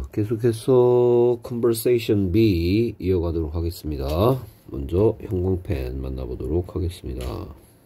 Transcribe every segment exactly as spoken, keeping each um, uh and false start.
계속해서 conversation B 이어가도록 하겠습니다. 먼저 형광펜 만나보도록 하겠습니다.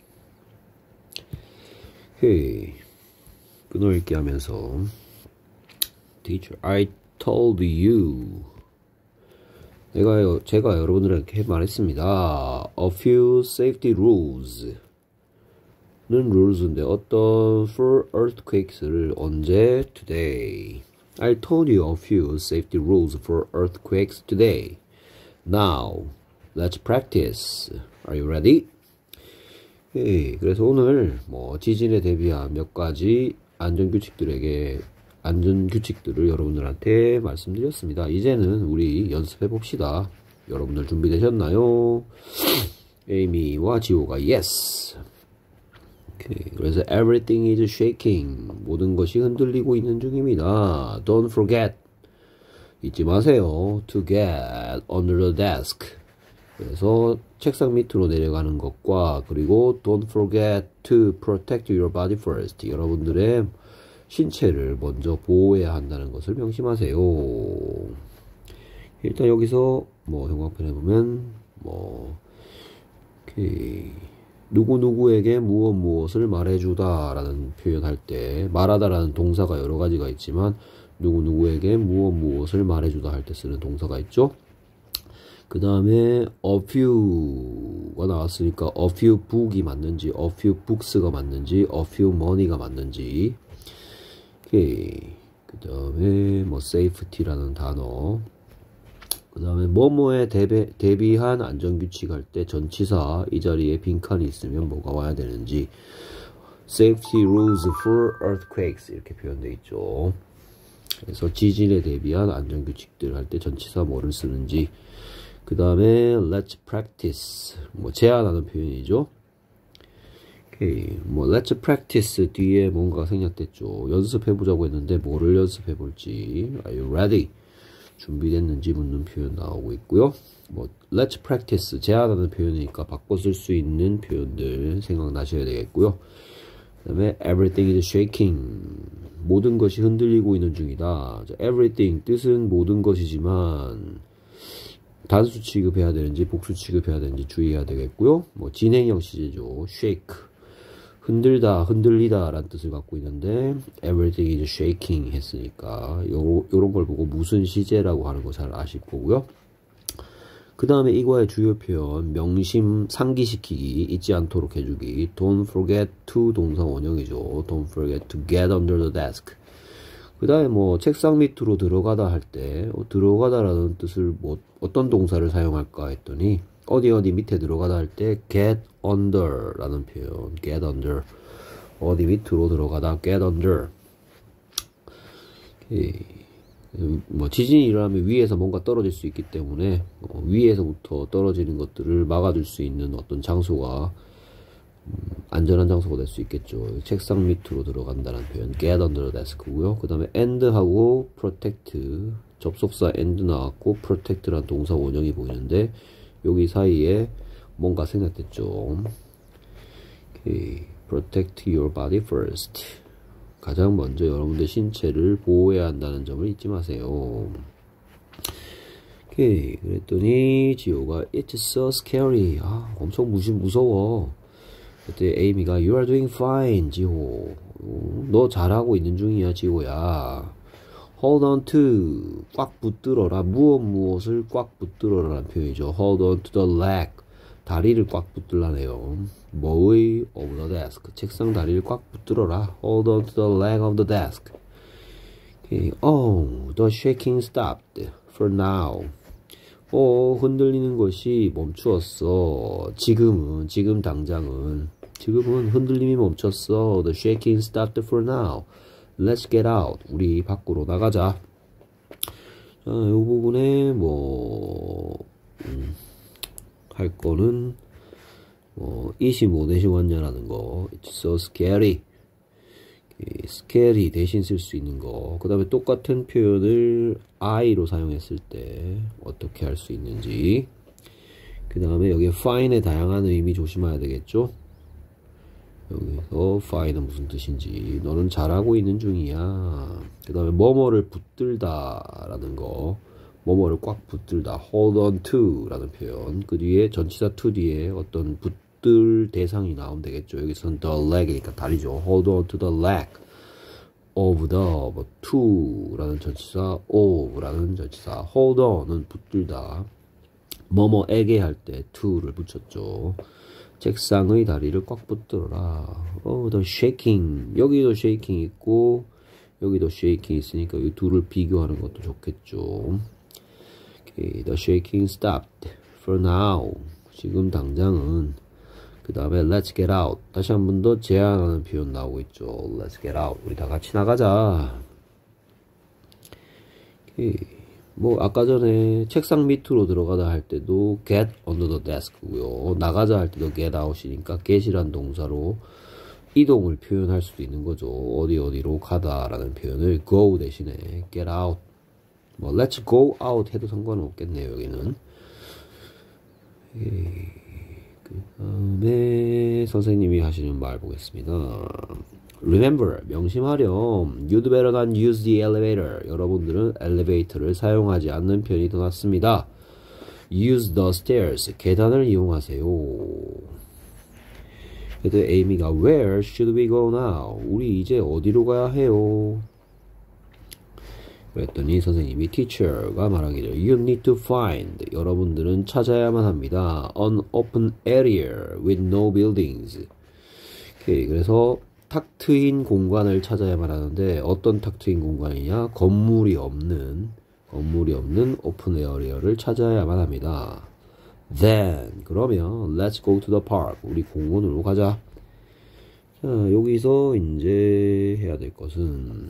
오케이. 끊어읽기 하면서 Teacher, I told you. 내가, 제가 여러분들에게 말했습니다. A few safety rules. 는 rules인데 어떤 for earthquakes를 언제? Today. I told you a few safety rules for earthquakes today. Now, let's practice. Are you ready? 예, 그래서 오늘 뭐 지진에 대비한 몇 가지 안전규칙들에게 안전규칙들을 여러분들한테 말씀드렸습니다. 이제는 우리 연습해 봅시다. 여러분들 준비되셨나요? 에이미와 지호가 yes. 오케이, 그래서 everything is shaking. 모든 것이 흔들리고 있는 중입니다. Don't forget. 잊지 마세요. To get under the desk. 그래서 책상 밑으로 내려가는 것과 그리고 don't forget to protect your body first. 여러분들의 신체를 먼저 보호해야 한다는 것을 명심하세요. 일단 여기서 뭐 형광펜에 보면 뭐 오케이. 누구누구에게 무엇 무엇을 말해주다 라는 표현할 때 말하다 라는 동사가 여러 가지가 있지만 누구누구에게 무엇 무엇을 말해주다 할 때 쓰는 동사가 있죠. 그 다음에 a few가 나왔으니까 a few book이 맞는지 a few books가 맞는지 a few money가 맞는지. 오케이. 그 다음에 뭐 safety라는 단어. 그 다음에 뭐뭐에 대비, 대비한 안전규칙 할 때 전치사 이 자리에 빈칸이 있으면 뭐가 와야 되는지. Safety rules for earthquakes 이렇게 표현되어 있죠. 그래서 지진에 대비한 안전규칙들 할 때 전치사 뭐를 쓰는지. 그 다음에 let's practice 뭐 제안하는 표현이죠. 오케이. 뭐 let's practice 뒤에 뭔가가 생략됐죠. 연습해보자고 했는데 뭐를 연습해볼지. Are you ready? 준비됐는지 묻는 표현 나오고 있고요. 뭐 let's practice 제안하는 표현이니까 바꿔 쓸 수 있는 표현들 생각나셔야 되겠고요. 그 다음에 everything is shaking. 모든 것이 흔들리고 있는 중이다. everything 뜻은 모든 것이지만 단수 취급해야 되는지 복수 취급해야 되는지 주의해야 되겠고요. 뭐 진행형 시제죠. shake. 흔들다, 흔들리다 라는 뜻을 갖고 있는데 everything is shaking 했으니까 요, 요런 걸 보고 무슨 시제라고 하는 거 잘 아실 거고요. 그 다음에 이거의 주요 표현 명심 상기시키기 잊지 않도록 해주기. Don't forget to 동사 원형이죠. Don't forget to get under the desk. 그 다음에 뭐 책상 밑으로 들어가다 할 때 어, 들어가다 라는 뜻을 뭐 어떤 동사를 사용할까 했더니 어디 어디 밑에 들어가다 할 때 get under 라는 표현. get under. 어디 밑으로 들어가다 get under. 오케이. 뭐 지진이 일어나면 위에서 뭔가 떨어질 수 있기 때문에 어, 위에서부터 떨어지는 것들을 막아줄 수 있는 어떤 장소가 음, 안전한 장소가 될 수 있겠죠. 책상 밑으로 들어간다는 표현 get under the desk고요. 그 다음에 and하고 protect 접속사 and 나왔고 protect라는 동사 원형이 보이는데 여기 사이에 뭔가 생략됐죠. 오케이. Protect your body first. 가장 먼저 여러분들 신체를 보호해야 한다는 점을 잊지 마세요. 오케이. 그랬더니 지호가 It's so scary. 아, 엄청 무시, 무서워. 그때 에이미가 You are doing fine, 지호. 너 잘하고 있는 중이야, 지호야. Hold on to. 꽉 붙들어라. 무엇 무엇을 꽉 붙들어라는 표현이죠. Hold on to the leg. 다리를 꽉 붙들라네요. 뭐의 of the desk. 책상 다리를 꽉 붙들어라. Hold on to the leg of the desk. Okay. Oh, the shaking stopped for now. 어, 흔들리는 것이 멈추었어. 지금은, 지금 당장은. 지금은 흔들림이 멈췄어. The shaking stopped for now. Let's get out. 우리 밖으로 나가자. 자, 이 부분에 뭐, 음, 할 거는, 뭐, 이십오 대신 왔냐라는 거. It's so scary. scary 대신 쓸 수 있는 거. 그 다음에 똑같은 표현을 I로 사용했을 때 어떻게 할 수 있는지. 그 다음에 여기 fine의 다양한 의미 조심해야 되겠죠. 여기서 find은 무슨 뜻인지, 너는 잘하고 있는 중이야. 그 다음에 뭐뭐를 붙들다 라는 거, 뭐뭐를 꽉 붙들다, hold on to 라는 표현. 그 뒤에 전치사 to 뒤에 어떤 붙들 대상이 나오면 되겠죠. 여기서는 the leg이니까 다리죠. hold on to the leg of the, 뭐 to 라는 전치사, of 라는 전치사, hold on은 붙들다, 뭐뭐에게 할 때 to를 붙였죠. 책상의 다리를 꽉 붙들어라. 어, the shaking. 여기도 shaking 있고 여기도 shaking 있으니까 이 둘을 비교하는 것도 좋겠죠. Okay, the shaking stopped for now. 지금 당장은. 그 다음에 let's get out. 다시 한 번 더 제안하는 표현 나오고 있죠. Let's get out. 우리 다 같이 나가자. Okay. 뭐 아까 전에 책상 밑으로 들어가다 할 때도 get under the desk고요. 나가자 할 때도 get out이니까 get이란 동사로 이동을 표현할 수도 있는 거죠. 어디 어디로 가다라는 표현을 go 대신에 get out. 뭐 let's go out 해도 상관은 없겠네요. 여기는. 그 다음에 선생님이 하시는 말 보겠습니다. Remember, 명심하렴. You'd better not use the elevator. 여러분들은 엘리베이터를 사용하지 않는 편이 더 낫습니다. Use the stairs. 계단을 이용하세요. 그래도 에이미가 Where should we go now? 우리 이제 어디로 가야 해요? 그랬더니 선생님이 teacher가 말하기를 You need to find. 여러분들은 찾아야만 합니다. An open area with no buildings. 오케이, 그래서 탁 트인 공간을 찾아야만 하는데 어떤 탁 트인 공간이냐? 건물이 없는 건물이 없는 오픈 에어리어를 찾아야만 합니다. Then 그러면 let's go to the park. 우리 공원으로 가자. 자, 여기서 이제 해야 될 것은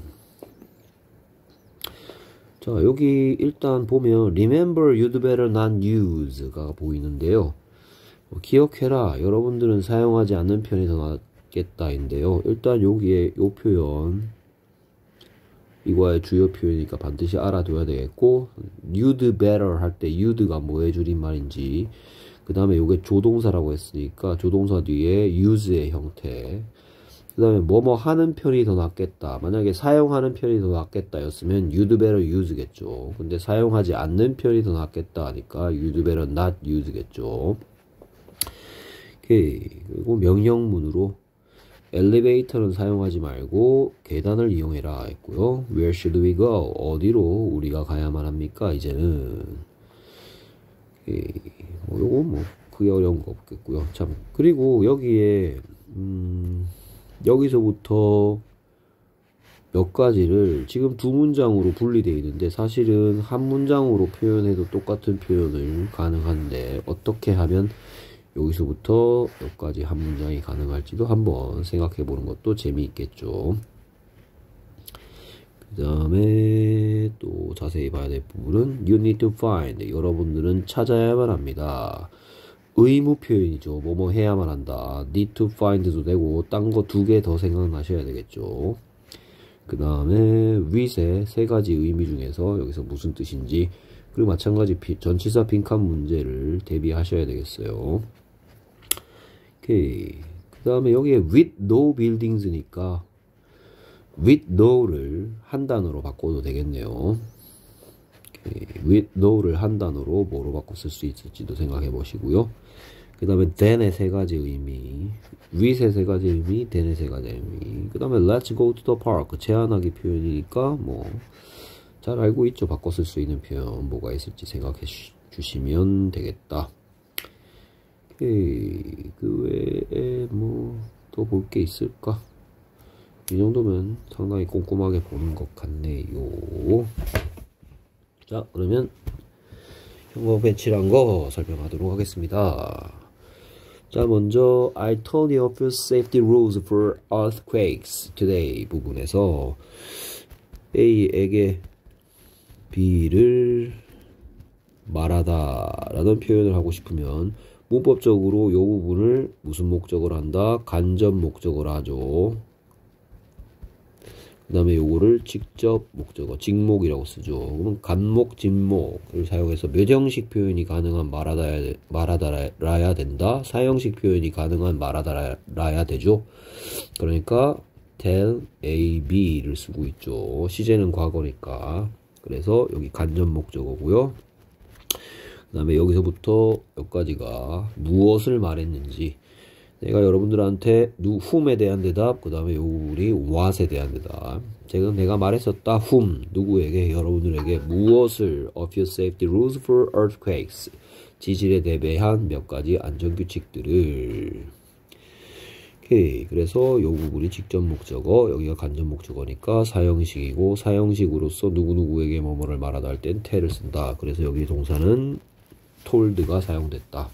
자, 여기 일단 보면 remember you'd better not use가 보이는데요. 어, 기억해라. 여러분들은 사용하지 않는 편이 더 낫겠다인데요. 일단 여기에 요 표현 이거의 주요 표현이니까 반드시 알아둬야 되겠고 you'd better 할 때 you'd가 뭐의 줄임말인지 그 다음에 요게 조동사라고 했으니까 조동사 뒤에 use의 형태 그 다음에 뭐뭐 하는 편이 더 낫겠다. 만약에 사용하는 편이 더 낫겠다 였으면 you'd better use겠죠. 근데 사용하지 않는 편이 더 낫겠다 하니까 you'd better not use겠죠. 오케이. 그리고 명령문으로 엘리베이터는 사용하지 말고 계단을 이용해라 했고요. Where should we go? 어디로 우리가 가야만 합니까? 이제는 오케이. 뭐 요거 뭐 크게 어려운 거 없겠고요. 참 그리고 여기에 음 여기서부터 몇 가지를 지금 두 문장으로 분리되어 있는데 사실은 한 문장으로 표현해도 똑같은 표현을 가능한데 어떻게 하면 여기서부터 몇 가지 한 문장이 가능할지도 한번 생각해 보는 것도 재미있겠죠. 그 다음에 또 자세히 봐야 될 부분은 You need to find. 여러분들은 찾아야만 합니다. 의무 표현이죠. 뭐뭐 해야만 한다. need to find도 되고 딴 거 두 개 더 생각나셔야 되겠죠. 그 다음에 with의 세 가지 의미 중에서 여기서 무슨 뜻인지 그리고 마찬가지 비, 전치사 빈칸 문제를 대비하셔야 되겠어요. 오케이. 그 다음에 여기에 with no buildings니까 with no를 한 단어로 바꿔도 되겠네요. 오케이. with no를 한 단어로 뭐로 바꿔 쓸 수 있을지도 생각해 보시고요. 그 다음에 then의 세 가지 의미, with의 세 가지 의미, then의 세 가지 의미. 그 다음에 let's go to the park 제안하기 표현이니까 뭐 잘 알고 있죠. 바꿔 쓸 수 있는 표현 뭐가 있을지 생각해 주시면 되겠다. 오케이. 그 외에 뭐 또 볼 게 있을까? 이 정도면 상당히 꼼꼼하게 보는 것 같네요. 자, 그러면 형광 배치란 거 설명하도록 하겠습니다. 자, 먼저 I told you a few safety rules for earthquakes today 부분에서 A에게 B를 말하다 라는 표현을 하고 싶으면 문법적으로 이 부분을 무슨 목적으로 한다? 간접 목적으로 하죠. 그 다음에 요거를 직접 목적어, 직목이라고 쓰죠. 그러면 간목, 진목을 사용해서 몇 형식 표현이 가능한 말하다야, 말하다라야 된다. 사형식 표현이 가능한 말하다라야 되죠. 그러니까 tell A, B를 쓰고 있죠. 시제는 과거니까. 그래서 여기 간접 목적어고요. 그 다음에 여기서부터 여기까지가 무엇을 말했는지, 내가 여러분들한테 누, whom에 대한 대답, 그 다음에 우리 what에 대한 대답. 제가 내가 말했었다. whom, 누구에게, 여러분들에게 무엇을, a few safety rules for earthquakes, 지진에 대비한 몇 가지 안전규칙들을. 오케이. 그래서 요 부분이 직접 목적어, 여기가 간접 목적어니까 사형식이고, 사형식으로서 누구누구에게 뭐뭐를 말하다 할 땐 tell을 쓴다. 그래서 여기 동사는 told가 사용됐다.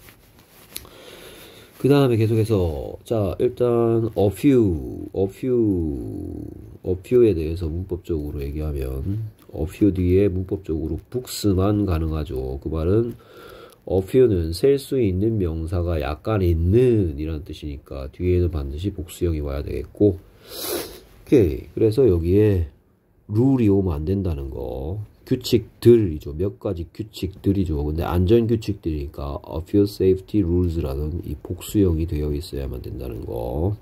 그 다음에 계속해서, 자, 일단, a few, a few, a few에 대해서 문법적으로 얘기하면, a few 뒤에 문법적으로 books만 가능하죠. 그 말은, a few는 셀 수 있는 명사가 약간 있는 이라는 뜻이니까, 뒤에는 반드시 복수형이 와야 되겠고, 오케이. 그래서 여기에, 룰이 오면 안 된다는 거. 규칙들이죠. 몇 가지 규칙들이죠. 근데 안전규칙들이니까 a few safety rules라는 이 복수형이 되어 있어야만 된다는 거.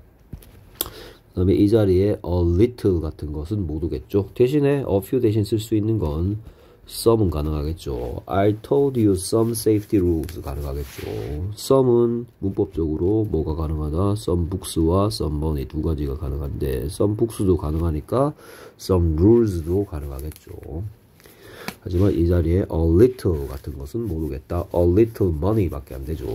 그 다음에 이 자리에 a little 같은 것은 못 오겠죠. 대신에 a few 대신 쓸 수 있는 건 some은 가능하겠죠. I told you some safety rules 가능하겠죠. some은 문법적으로 뭐가 가능하다? some books와 some money 두 가지가 가능한데 some books도 가능하니까 some rules도 가능하겠죠. 하지만 이 자리에 a little 같은 것은 못 오겠다. a little money 밖에 안 되죠.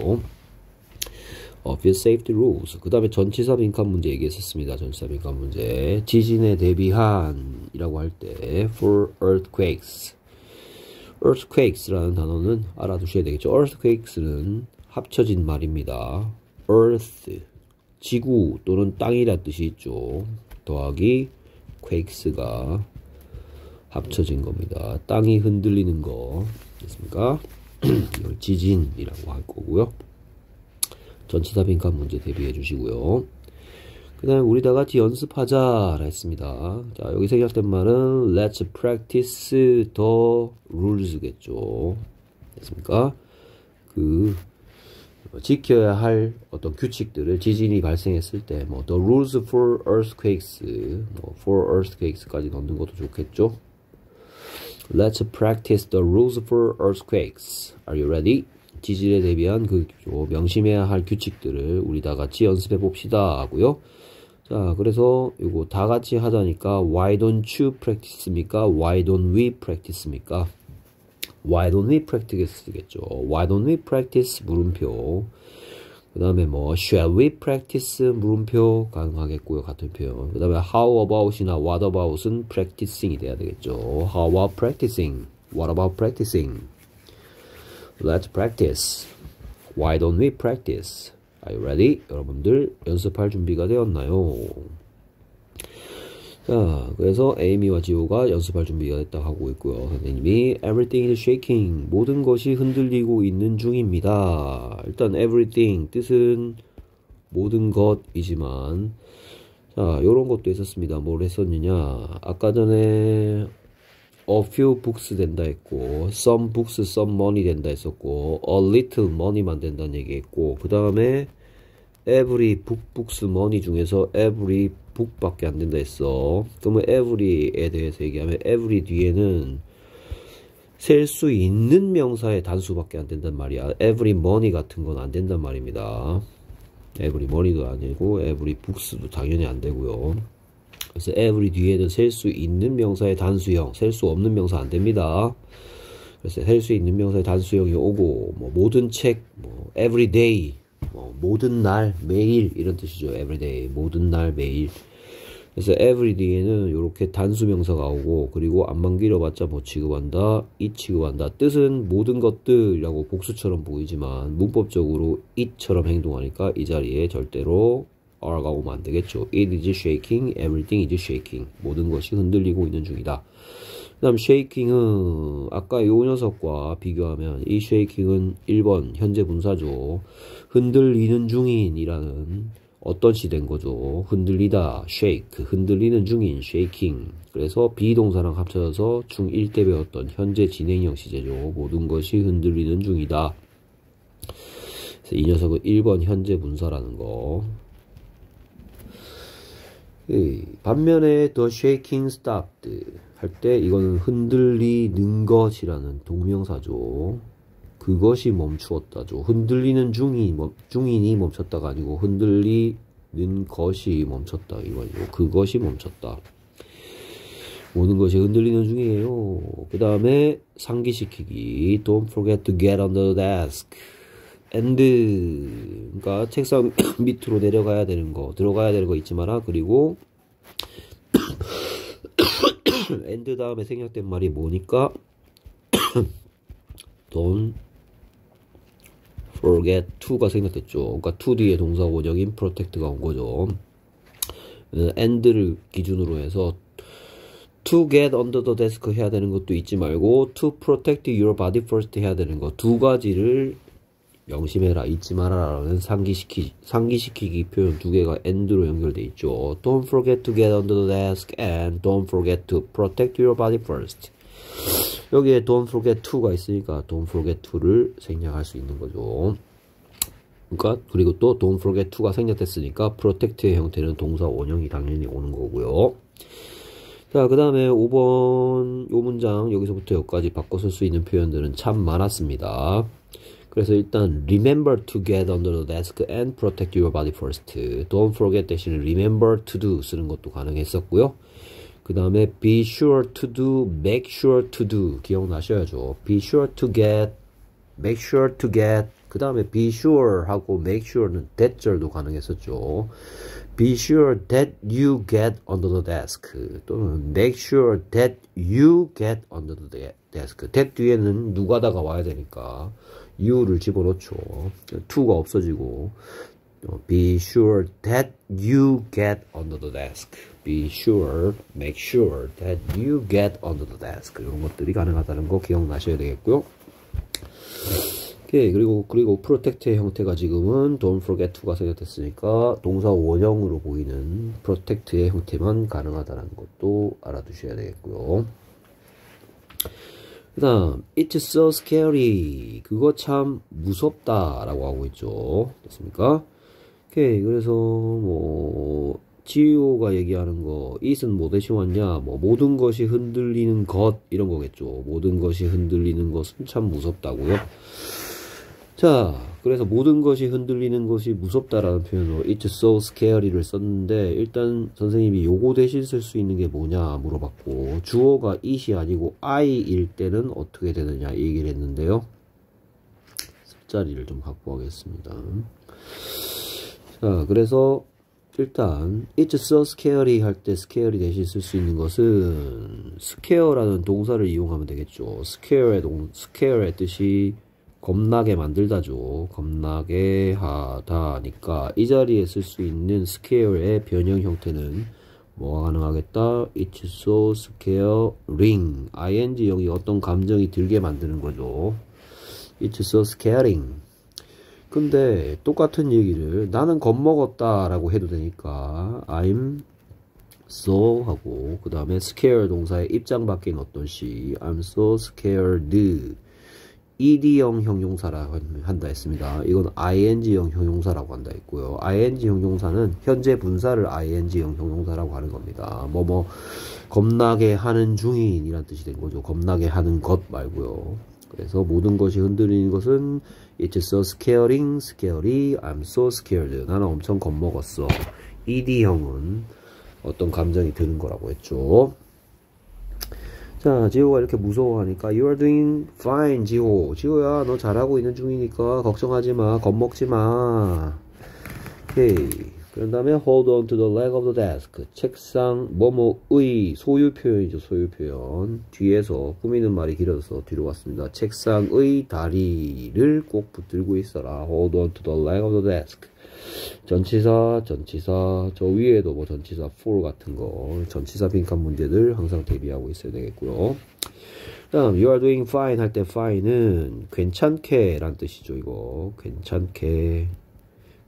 a few safety rules. 그 다음에 전치사 빈칸 문제 얘기했었습니다. 전치사 빈칸 문제. 지진에 대비한 이라고 할 때 for earthquakes. earthquakes라는 단어는 알아두셔야 되겠죠. earthquakes는 합쳐진 말입니다. earth, 지구 또는 땅이라 뜻이 있죠. 더하기 quakes가 합쳐진 겁니다. 땅이 흔들리는 거 됐습니까? 이걸 지진이라고 할 거고요. 전치사 빈칸 문제 대비해 주시고요. 그 다음에 우리 다 같이 연습하자 했습니다. 자, 여기 생략된 말은 let's practice the rules겠죠. 됐습니까? 그 지켜야 할 어떤 규칙들을 지진이 발생했을 때 뭐 the rules for earthquakes, 뭐 for earthquakes까지 넣는 것도 좋겠죠. Let's practice the rules for earthquakes. Are you ready? 지진에 대비한 그 명심해야 할 규칙들을 우리 다 같이 연습해 봅시다 하고요. 자, 그래서 이거 다 같이 하자니까 why don't you practice입니까? why don't we practice입니까? why don't we practice겠죠. why don't we practice 물음표. 그 다음에 뭐 shall we practice 물음표 가능하겠고요. 같은 표현. 그 다음에 how about이나 what about은 practicing이 돼야 되겠죠. how about practicing? what about practicing? Let's practice. Why don't we practice? Are you ready? 여러분들 연습할 준비가 되었나요? 자, 그래서 에이미와 지호가 연습할 준비가 됐다 하고 있고요. 선생님이 everything is shaking. 모든 것이 흔들리고 있는 중입니다. 일단 everything 뜻은 모든 것이지만 자, 요런 것도 있었습니다. 뭘 했었느냐? 아까 전에 a few books 된다 했고 some books, some money 된다 했었고 a little money만 된다는 얘기 했고 그 다음에 every book, books, money 중에서 every book 밖에 안 된다 했어. 그러면 every에 대해서 얘기하면 every 뒤에는 셀 수 있는 명사의 단수밖에 안 된단 말이야. every money 같은 건 안 된단 말입니다. every money도 아니고 every books도 당연히 안 되고요. 그래서 every 뒤에는 셀 수 있는 명사의 단수형, 셀 수 없는 명사 안 됩니다. 그래서 셀 수 있는 명사의 단수형이 오고 뭐 모든 책, 뭐 every day, 뭐 모든 날, 매일 이런 뜻이죠. every day, 모든 날, 매일. 그래서 every 뒤에는 이렇게 단수 명사가 오고 그리고 안만 길어봤자 뭐 취급한다, 이 취급한다. 뜻은 모든 것들이라고 복수처럼 보이지만 문법적으로 it처럼 행동하니까 이 자리에 절대로 R가 오면 안 되겠죠. It is shaking, everything is shaking. 모든 것이 흔들리고 있는 중이다. 그 다음 shaking은 아까 요 녀석과 비교하면 이 shaking은 일 번 현재 분사죠. 흔들리는 중인이라는 어떤 시 된 거죠. 흔들리다, shake, 흔들리는 중인, shaking. 그래서 비동사랑 합쳐져서 중일 때 배웠던 현재 진행형 시제죠. 모든 것이 흔들리는 중이다. 그래서 이 녀석은 일 번 현재 분사라는 거. 반면에 the shaking stopped 할 때 이거는 흔들리는 것이라는 동명사죠. 그것이 멈추었다죠. 흔들리는 중이, 중인이 멈췄다가 아니고 흔들리는 것이 멈췄다 이거죠. 그것이 멈췄다. 모든 것이 흔들리는 중이에요. 그 다음에 상기시키기. Don't forget to get under the desk. and 그러니까 책상 밑으로 내려가야 되는 거, 들어가야 되는 거 잊지 마라. 그리고 and 다음에 생략된 말이 뭐니까 don't forget to가 생략됐죠. 그러니까 to 뒤에 동사 원형인 protect가 온 거죠. and를 기준으로 해서 to get under the desk 해야 되는 것도 잊지 말고 to protect your body first 해야 되는 거 두 가지를 명심해라, 잊지 마라라는 상기시키, 상기시키기 표현 두 개가 and로 연결돼 있죠. Don't forget to get under the desk and don't forget to protect your body first. 여기에 don't forget to가 있으니까 don't forget to를 생략할 수 있는 거죠. 그러니까 그리고 또 don't forget to가 생략됐으니까 protect의 형태는 동사 원형이 당연히 오는 거고요. 자, 그 다음에 오 번 요 문장 여기서부터 여기까지 바꿔 쓸 수 있는 표현들은 참 많았습니다. 그래서 일단 remember to get under the desk and protect your body first. Don't forget 대신 remember to do 쓰는 것도 가능했었고요. 그 다음에 be sure to do, make sure to do 기억나셔야죠. be sure to get, make sure to get 그 다음에 be sure 하고 make sure는 that 절도 가능했었죠. be sure that you get under the desk 또는 make sure that you get under the desk. that 뒤에는 누가다가 와야 되니까 you를 집어넣죠. to가 없어지고 be sure that you get under the desk. be sure, make sure that you get under the desk. 이런 것들이 가능하다는 거 기억나셔야 되겠고요. 오케이. 그리고 그리고 protect의 형태가 지금은 don't forget to가 생략됐으니까 동사 원형으로 보이는 protect의 형태만 가능하다는 것도 알아두셔야 되겠고요. 그 다음 it's so scary. 그거 참 무섭다 라고 하고 있죠. 됐습니까? 오케이. 그래서 뭐 지오가 얘기하는 거 it은 뭐 대신 왔냐, 뭐 모든 것이 흔들리는 것 이런 거겠죠. 모든 것이 흔들리는 것은 참 무섭다고요. 자, 그래서 모든 것이 흔들리는 것이 무섭다라는 표현으로 it's so scary를 썼는데 일단 선생님이 요거 대신 쓸 수 있는 게 뭐냐 물어봤고 주어가 it이 아니고 I일 때는 어떻게 되느냐 이 얘기를 했는데요. 습자리를 좀 확보하겠습니다. 자, 그래서 일단 it's so scary 할 때 scary 대신 쓸 수 있는 것은 scare라는 동사를 이용하면 되겠죠. scare의 동, scare의 뜻이 겁나게 만들다죠. 겁나게 하다니까 이 자리에 쓸 수 있는 scare의 변형 형태는 뭐가 가능하겠다? it's so scaring ing형이 어떤 감정이 들게 만드는 거죠. it's so scaring. 근데 똑같은 얘기를 나는 겁먹었다 라고 해도 되니까 I'm so 하고 그 다음에 scare 동사의 입장 바뀐 어떤 시 I'm so scared ed형 형용사라 한다 했습니다. 이건 ing형 형용사라고 한다 했고요. ing 형용사는 현재 분사를 ing형 형용사라고 하는 겁니다. 뭐 뭐 겁나게 하는 중인 이란 뜻이 된 거죠. 겁나게 하는 것 말고요. 그래서 모든 것이 흔들리는 것은 it's so scaring, scary, I'm so scared. 나는 엄청 겁먹었어. ed형은 어떤 감정이 드는 거라고 했죠. 자, 지호가 이렇게 무서워하니까 You are doing fine, 지호. 지호야, 너 잘하고 있는 중이니까 걱정하지 마. 겁먹지 마. 오케이. 그런 다음에 hold on to the leg of the desk. 책상 뭐뭐의 소유 표현이죠. 소유 표현. 뒤에서 꾸미는 말이 길어서 뒤로 갔습니다. 책상의 다리를 꼭 붙들고 있어라. hold on to the leg of the desk. 전치사, 전치사, 저 위에도 뭐 전치사 for 같은 거, 전치사 빈칸 문제들 항상 대비하고 있어야 되겠고요. 다음, you are doing fine 할 때 fine은 괜찮게 란 뜻이죠, 이거. 괜찮게.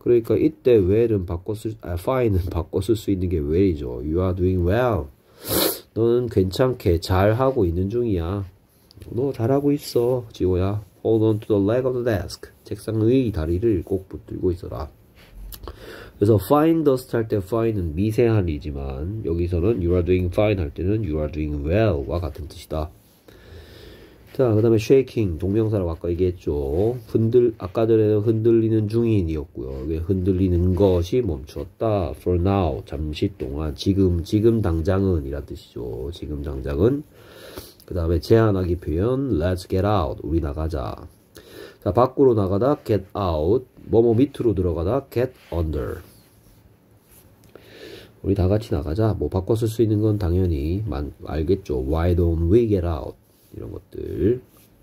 그러니까 이때 well은 바꿔 쓸, 아, fine은 바꿔 쓸 수 있는 게 well이죠. You are doing well. 너는 괜찮게 잘하고 있는 중이야. 너 잘하고 있어, 지호야. Hold on to the leg of the desk. 책상의 다리를 꼭 붙들고 있어라. 그래서 fine dust 할 때 fine은 미세한 이지만 여기서는 you are doing fine 할 때는 you are doing well과 같은 뜻이다. 자, 그 다음에 shaking, 동명사라고 아까 얘기했죠. 흔들, 아까 전에는 흔들리는 중인이었고요. 여기 흔들리는 것이 멈추었다. For now, 잠시 동안, 지금, 지금 당장은 이란 뜻이죠. 지금 당장은. 그 다음에 제한하기 표현, let's get out, 우리 나가자. 자, 밖으로 나가다, get out, 뭐뭐 밑으로 들어가다, get under. 우리 다 같이 나가자. 뭐 바꿔 쓸 수 있는 건 당연히 만, 알겠죠. Why don't we get out? 이런 것들.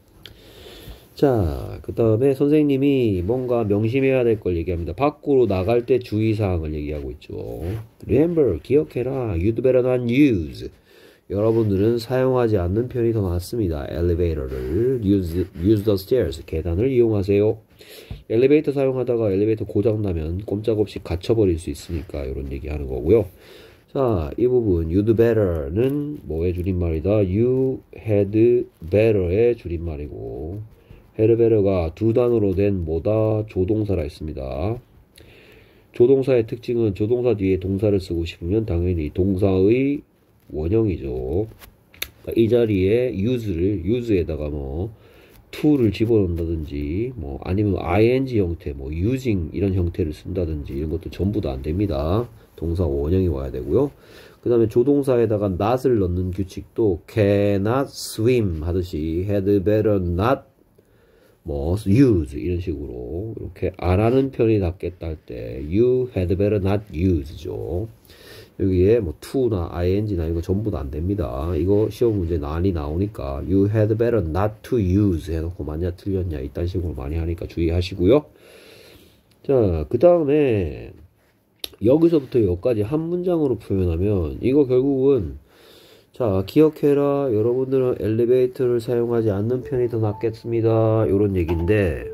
자, 그 다음에 선생님이 뭔가 명심해야 될 걸 얘기합니다. 밖으로 나갈 때 주의사항을 얘기하고 있죠. Remember, 기억해라. You'd better not use. 여러분들은 사용하지 않는 편이 더 낫습니다. Elevator를 use, use the stairs. 계단을 이용하세요. 엘리베이터 사용하다가 엘리베이터 고장나면 꼼짝없이 갇혀버릴 수 있으니까 이런 얘기하는 거고요. 자, 이 부분 you'd better는 뭐의 줄임말이다? You had better의 줄임말이고 had better가 두 단어로 된 뭐다? 조동사라 했습니다. 조동사의 특징은 조동사 뒤에 동사를 쓰고 싶으면 당연히 동사의 원형이죠. 이 자리에 use를 use에다가 뭐 to를 집어넣는다든지 뭐 아니면 ing 형태 뭐 using 이런 형태를 쓴다든지 이런 것도 전부 다 안 됩니다. 동사 원형이 와야 되고요. 그 다음에 조동사에다가 not을 넣는 규칙도 cannot swim 하듯이 had better not 뭐 use 이런 식으로 이렇게 안 하는 편이 낫겠다 할 때 you had better not use죠. 여기에 뭐 to나 ing나 이거 전부 다 안 됩니다. 이거 시험 문제 많이 나오니까 you had better not to use 해놓고 맞냐 틀렸냐 이딴 식으로 많이 하니까 주의하시고요. 자, 그 다음에 여기서부터 여기까지 한 문장으로 표현하면 이거 결국은 자, 기억해라. 여러분들은 엘리베이터를 사용하지 않는 편이 더 낫겠습니다. 요런 얘기인데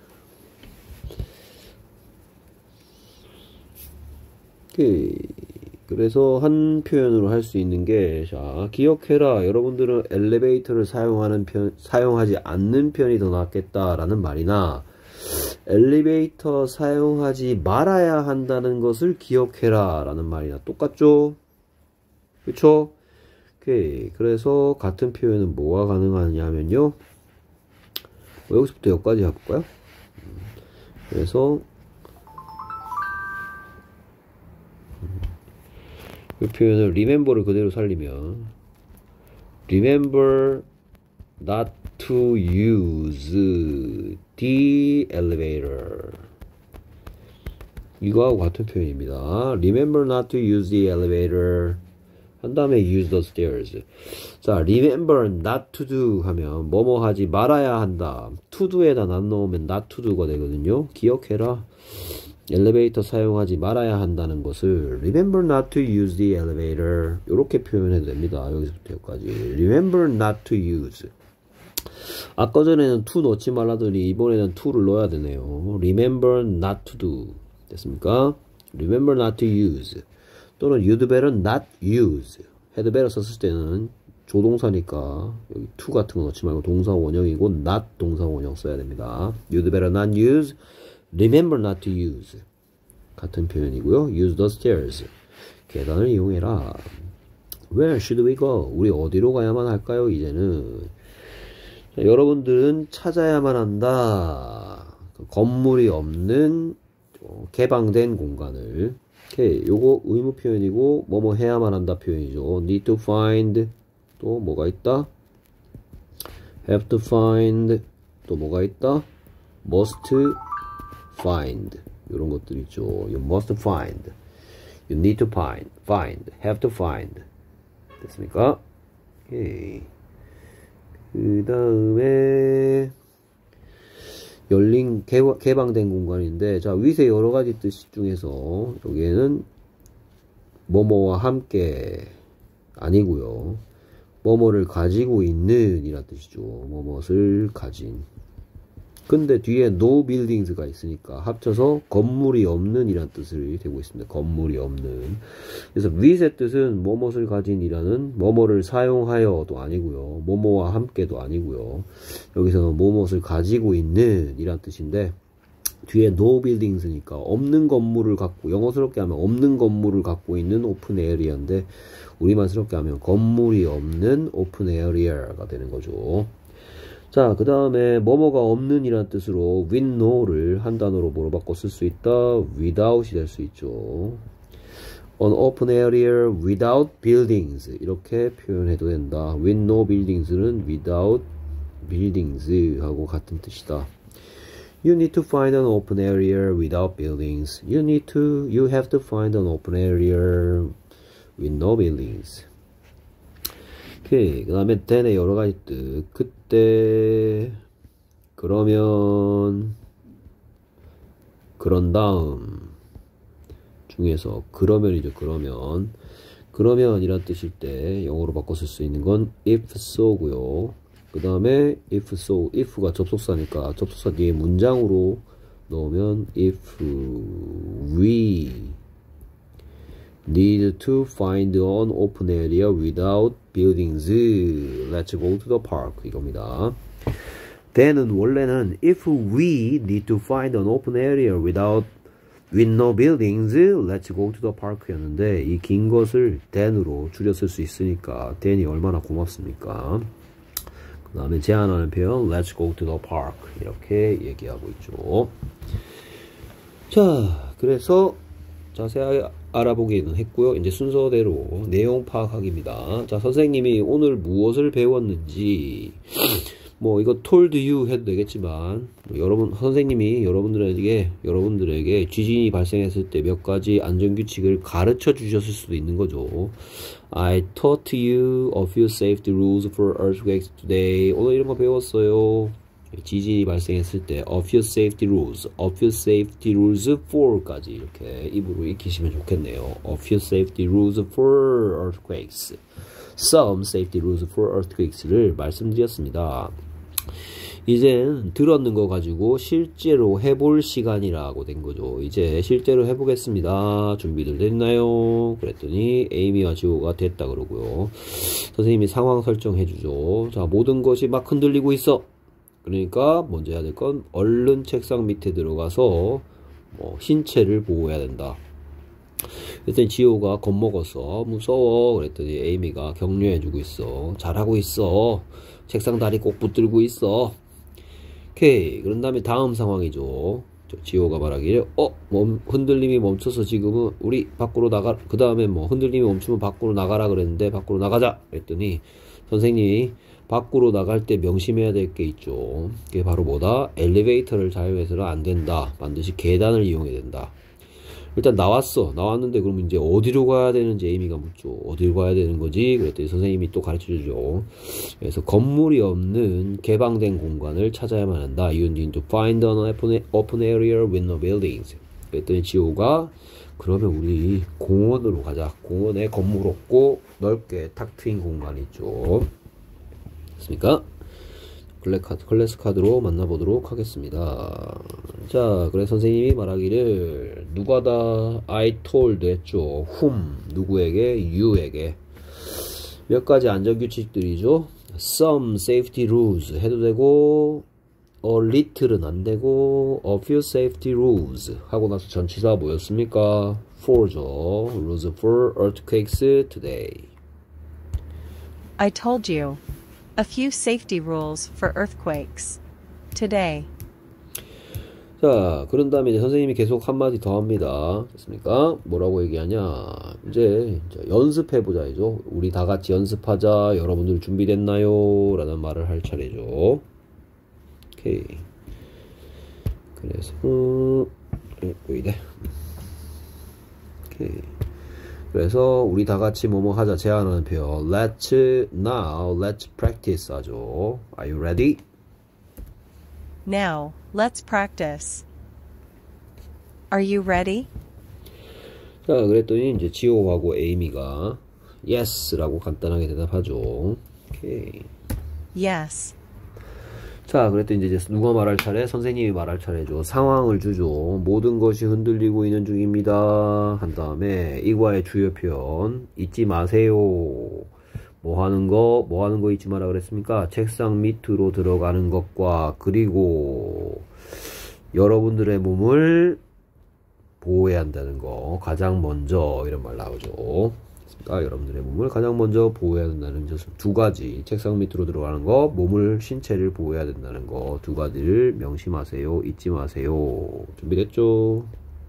오케이. 그래서 한 표현으로 할 수 있는 게, 자, 기억해라. 여러분들은 엘리베이터를 사용하는 편, 사용하지 않는 편이 더 낫겠다라는 말이나, 엘리베이터 사용하지 말아야 한다는 것을 기억해라. 라는 말이나 똑같죠? 그쵸? 오케이. 그래서 같은 표현은 뭐가 가능하냐면요. 뭐 여기서부터 여기까지 해볼까요? 그래서, 이 표현을 remember를 그대로 살리면 remember not to use the elevator 이거하고 같은 표현입니다. remember not to use the elevator 한 다음에 use the stairs. 자, remember not to do 하면 뭐뭐 하지 말아야 한다. to do에다 not 넣으면 not to do가 되거든요. 기억해라. 엘리베이터 사용하지 말아야 한다는 것을 remember not to use the elevator 이렇게 표현해도 됩니다. 여기서부터 여기까지 remember not to use. 아까 전에는 to 넣지 말라더니 이번에는 to를 넣어야 되네요. remember not to do 됐습니까? remember not to use 또는 you'd better not use. had better 썼을 때는 조동사니까 여기 to 같은 거 넣지 말고 동사 원형이고 not 동사 원형 써야 됩니다. you'd better not use remember not to use 같은 표현이고요. use the stairs 계단을 이용해라. Where should we go? 우리 어디로 가야만 할까요? 이제는 자, 여러분들은 찾아야만 한다. 건물이 없는 개방된 공간을. 오케이, 요거 의무 표현이고 뭐뭐 해야만 한다 표현이죠. need to find 또 뭐가 있다? have to find 또 뭐가 있다? must find 이런 것들 있죠. You must find, you need to find, find, have to find 됐습니까? 오케이. 그 다음에 열린 개, 개방된 공간인데 자 위세 여러 가지 뜻 중에서 여기에는 뭐뭐와 함께 아니고요. 뭐뭐를 가지고 있는 이란 뜻이죠. 뭐뭇을 가진. 근데 뒤에 no buildings가 있으니까 합쳐서 건물이 없는 이란 뜻을 되고 있습니다. 건물이 없는. 그래서 with의 뜻은 뭐뭇을 가진이라는 뭐뭐를 사용하여도 아니고요. 뭐뭐와 함께도 아니고요. 여기서는 뭐뭇을 가지고 있는 이란 뜻인데 뒤에 no buildings니까 없는 건물을 갖고, 영어스럽게 하면 없는 건물을 갖고 있는 오픈 에어리어인데 우리말스럽게 하면 건물이 없는 오픈 에어리어가 되는 거죠. 자, 그 다음에 뭐뭐가 없는 이란 뜻으로 with no를 한 단어로 뭐로 바꿔 쓸 수 있다? without이 될 수 있죠. An open area without buildings 이렇게 표현해도 된다. with no buildings는 without buildings 하고 같은 뜻이다. You need to find an open area without buildings. You need to, you have to find an open area with no buildings. 오케이. 그 다음에 then의 여러 가지 뜻. 그때, 그러면, 그런 다음 중에서 그러면이죠. 그러면. 그러면 이란 뜻일 때 영어로 바꿔 쓸 수 있는 건 if so고요. 그 다음에 if so, if가 접속사니까 접속사 뒤에 문장으로 넣으면 if we need to find an open area without buildings, let's go to the park 이겁니다. then은 원래는 if we need to find an open area without with no buildings, let's go to the park 였는데 이 긴 것을 then으로 줄여 쓸 수 있으니까 then이 얼마나 고맙습니까? 그 다음에 제안하는 표현 let's go to the park 이렇게 얘기하고 있죠. 자, 그래서 자세하게 알아보기는 했고요. 이제 순서대로 내용 파악하기입니다. 자, 선생님이 오늘 무엇을 배웠는지 뭐 이거 told you 해도 되겠지만 뭐 여러분 선생님이 여러분들에게 여러분들에게 지진이 발생했을 때 몇 가지 안전규칙을 가르쳐 주셨을 수도 있는 거죠. I taught you a few safety rules for earthquakes today. 오늘 이런 거 배웠어요. 지진이 발생했을 때 a few safety rules, a few safety rules for까지 이렇게 입으로 익히시면 좋겠네요. A few safety rules for earthquakes, some safety rules for earthquakes를 말씀드렸습니다. 이젠 들었는 거 가지고 실제로 해볼 시간이라고 된 거죠. 이제 실제로 해보겠습니다. 준비들 됐나요? 그랬더니 에이미와 지호가 됐다 그러고요. 선생님이 상황 설정해 주죠. 자, 모든 것이 막 흔들리고 있어. 그러니까 먼저 해야 될 건 얼른 책상 밑에 들어가서 뭐 신체를 보호해야 된다. 그랬더니 지호가 겁먹었어. 무서워. 그랬더니 에이미가 격려해주고 있어. 잘하고 있어. 책상 다리 꼭 붙들고 있어. 오케이. 그런 다음에 다음 상황이죠. 지호가 말하기를 어? 멈, 흔들림이 멈춰서 지금은 우리 밖으로 나가. 그 다음에 뭐 흔들림이 멈추면 밖으로 나가라 그랬는데 밖으로 나가자. 그랬더니 선생님이 밖으로 나갈 때 명심해야 될 게 있죠. 그게 바로 뭐다? 엘리베이터를 사용해서는 안 된다. 반드시 계단을 이용해야 된다. 일단 나왔어. 나왔는데 그럼 이제 어디로 가야 되는지 에이미가 묻죠. 어디로 가야 되는 거지? 그랬더니 선생님이 또 가르쳐 주죠. 그래서 건물이 없는 개방된 공간을 찾아야만 한다. You need to find an open area with no buildings. 그랬더니 지호가 그러면 우리 공원으로 가자. 공원에 건물 없고 넓게 탁 트인 공간이 있죠. 됐습니까? 클래스카드, 클래스 카드로 만나보도록 하겠습니다. 자, 그래서 선생님이 말하기를 누가 다 I told 했죠. whom, 누구에게? you에게. 몇 가지 안전규칙들이죠. some safety rules 해도 되고 a little은 안 되고 a few safety rules 하고 나서 전치사 뭐였습니까? for죠. rules for earthquakes today. I told you. A few safety rules for earthquakes today. 자, 그런 다음에 이제 선생님이 계속 한마디 더 합니다. 됐습니까? 뭐라고 얘기하냐? 이제 연습해보자, 이죠. 우리 다 같이 연습하자. 여러분들 준비됐나요? 라는 말을 할 차례죠. 오케이. 그래서, 음, 보이네. 오케이. 그래서 우리 다 같이 뭐뭐 하자 제안하는 표현 let's now let's practice 하죠. Are you ready? Now, let's practice. Are you ready? 자, 그랬더니 이제 지호하고 에이미가 yes라고 간단하게 대답하죠. 오케이. Yes. 자, 그랬더니 이제 누가 말할 차례? 선생님이 말할 차례죠. 상황을 주죠. 모든 것이 흔들리고 있는 중입니다. 한 다음에 이과의 주요 표현 잊지 마세요. 뭐 하는 거, 뭐 하는 거 잊지 마라 그랬습니까? 책상 밑으로 들어가는 것과 그리고 여러분들의 몸을 보호해야 한다는 거 가장 먼저 이런 말 나오죠. 그러니까 여러분들의 몸을 가장 먼저 보호해야 된다는 것은 두 가지 책상 밑으로 들어가는 거 몸을 신체를 보호해야 된다는 거 두 가지를 명심하세요. 잊지 마세요. 준비됐죠?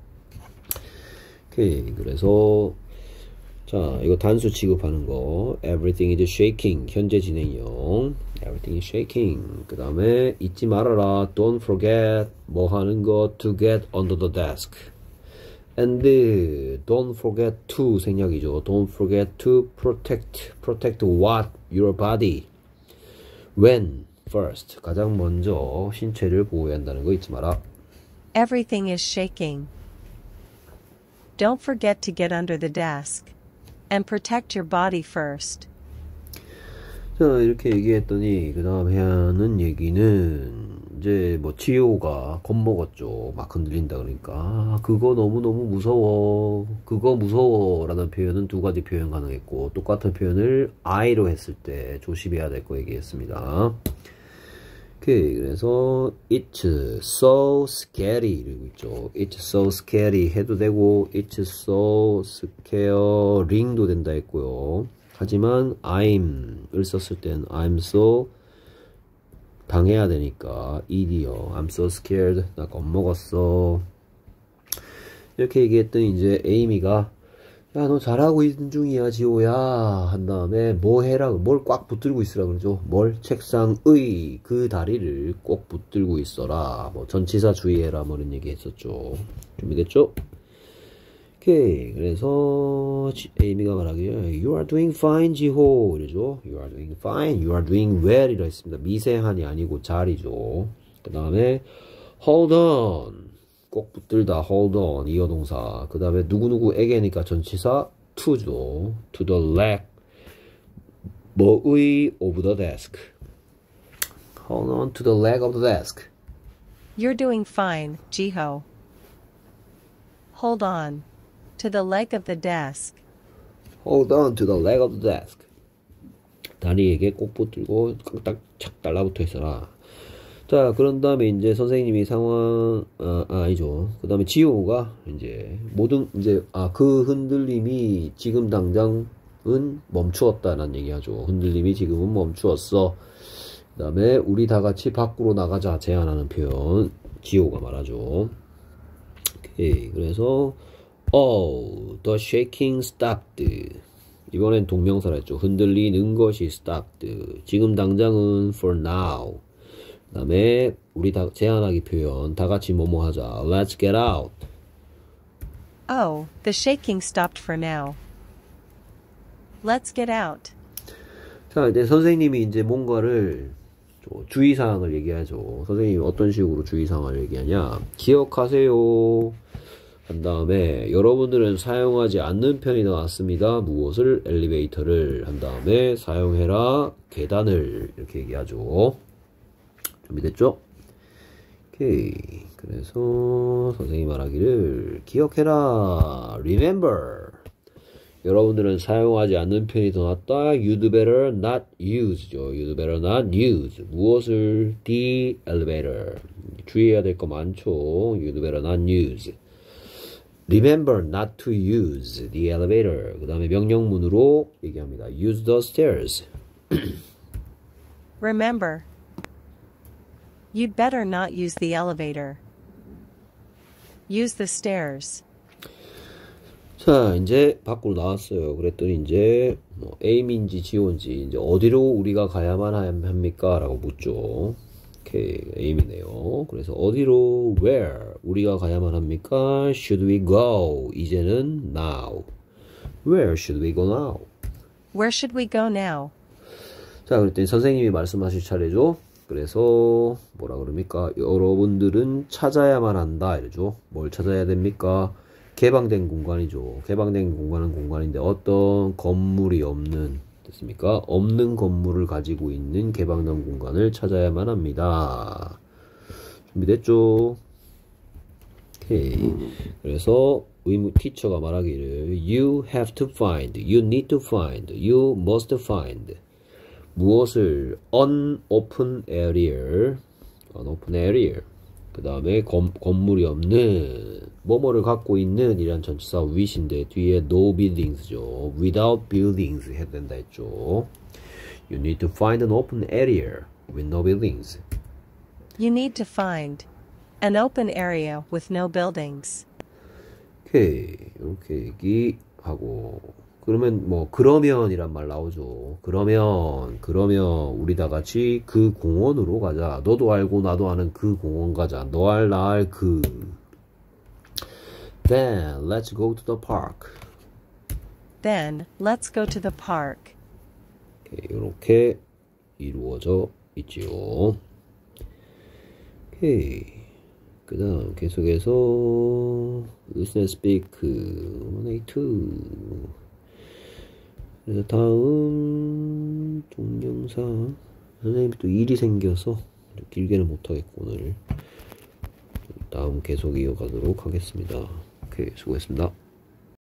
오케이. 그래서 자 이거 단수 취급하는 거 everything is shaking 현재 진행형 everything is shaking 그 다음에 잊지 말아라 don't forget 뭐 하는 거 to get under the desk and don't forget to 생략이죠. Don't forget to protect. Protect what? Your body. When? First. 가장 먼저 신체를 보호해야 한다는 거 잊지 마라. Everything is shaking. Don't forget to get under the desk. And protect your body first. 자, 이렇게 얘기했더니 그 다음 해야 하는 얘기는 이제 뭐 지효가 겁먹었죠. 막 흔들린다 그러니까 아, 그거 너무너무 무서워. 그거 무서워 라는 표현은 두 가지 표현 가능했고 똑같은 표현을 I로 했을 때 조심해야 될 거 얘기했습니다. 오케이. 그래서 It's so scary 이러고 있죠. It's so scary 해도 되고 It's so scaring도 된다 했고요. 하지만 I'm을 썼을 땐 I'm so 당해야 되니까 ed요. I'm so scared. 나 겁먹었어. 이렇게 얘기했더니 이제 에이미가 야, 너 잘하고 있는 중이야, 지호야. 한 다음에 뭐 해라, 뭘 꽉 붙들고 있으라 그러죠. 뭘 책상의 그 다리를 꼭 붙들고 있어라. 뭐 전치사 주의해라, 뭐 이런 얘기 했었죠. 준비됐죠? 오케이. 그래서 에이미가 말하기를 You are doing fine, 지호. 이러죠. You are doing fine. You are doing well. 이라 했습니다. 미세한이 아니고 잘이죠. 그 다음에 hold on. 꼭 붙들다. hold on. 이어동사. 그 다음에 누구누구에게니까 전치사 to죠. to the leg. 뭐의 of the desk. Hold on to the leg of the desk. You're doing fine, Jiho. Hold on. To the leg of the desk. Hold on to the leg of the desk. 다리에게 꼭 붙들고 딱 착 달라붙어 있어라. 자, 그런 다음에 이제 선생님이 상황, 아, 아 아니죠. 그 다음에 지호가 이제 모든, 이제, 아, 그 흔들림이 지금 당장은 멈추었다는 얘기하죠. 흔들림이 지금은 멈추었어. 그 다음에 우리 다 같이 밖으로 나가자 제안하는 표현, 지호가 말하죠. 오케이. 그래서, Oh, the shaking stopped. 이번엔 동명사라 했죠. 흔들리는 것이 stopped. 지금 당장은 for now. 그 다음에 우리 다 제안하기 표현 다 같이 뭐뭐 하자. Let's get out. Oh, the shaking stopped for now. Let's get out. 자, 이제 선생님이 이제 뭔가를 주의사항을 얘기하죠. 선생님이 어떤 식으로 주의사항을 얘기하냐. 기억하세요. 한 다음에 여러분들은 사용하지 않는 편이 나왔습니다. 무엇을? 엘리베이터를. 한 다음에 사용해라. 계단을. 이렇게 얘기하죠. 준비됐죠? 오케이. 그래서 선생님이 말하기를 기억해라. Remember. 여러분들은 사용하지 않는 편이 더 낫다. You'd better not use죠. You'd better not use. 무엇을? The elevator. 주의해야 될 거 많죠. You'd better not use. Remember not to use the elevator. 그 다음에 명령문으로 얘기합니다. Use the stairs. Remember. You'd better not use the elevator. Use the stairs. 자, 이제 밖으로 나왔어요. 그랬더니 이제 뭐 A인지 지호인지 이제 어디로 우리가 가야만 합니까? 라고 묻죠. 오케이, A이네요. 그래서 어디로 where 우리가 가야만 합니까? Should we go? 이제는 now. Where should we go now? Where should we go now? 자, 그랬더니 선생님이 말씀하실 차례죠. 그래서 뭐라 그럽니까? 여러분들은 찾아야만 한다 이러죠. 뭘 찾아야 됩니까? 개방된 공간이죠. 개방된 공간은 공간인데 어떤 건물이 없는 됐습니까? 없는 건물을 가지고 있는 개방된 공간을 찾아야만 합니다. 준비됐죠? 오케이. 그래서 의무 티처가 말하기를 You have to find, you need to find, you must find 무엇을 unopen area, unopen area 그 다음에 건물이 없는 뭐뭐를 갖고 있는 이란 전치사 with인데 뒤에 no buildings죠. without buildings 해야 된다 했죠. You need to find an open area with no buildings. You need to find an open area with no buildings. 오케이. 이렇게 얘기하고 그러면 뭐 그러면이란 말 나오죠. 그러면 그러면 우리 다 같이 그 공원으로 가자. 너도 알고 나도 아는 그 공원 가자. 너 알 나 알 그. Then let's go to the park. Then let's go to the park. 오케이, 이렇게 이루어져 있지요. 오케이. 그 다음 계속해서 listen and speak 일에이투. 그래서 다음 동영상 선생님이 또 일이 생겨서 길게는 못하겠고 오늘 다음 계속 이어가도록 하겠습니다. 오케이, 수고했습니다.